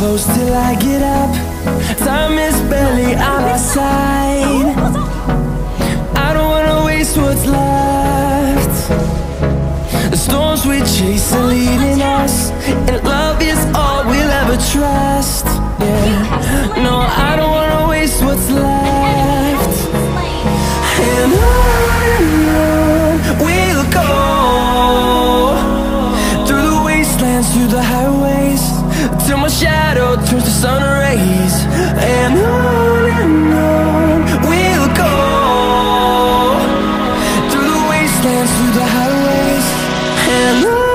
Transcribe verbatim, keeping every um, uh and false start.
close till I get up. Time is barely on our side. I don't wanna waste what's left. The storms we chase are leading us, and love is all we'll ever trust. Yeah, no, I don't wanna waste what's left. And on and on we'll go, through the wastelands, through the highways, till my shadow turns to sun rays. And on and on we'll go, through the wastelands, through the highways, and on.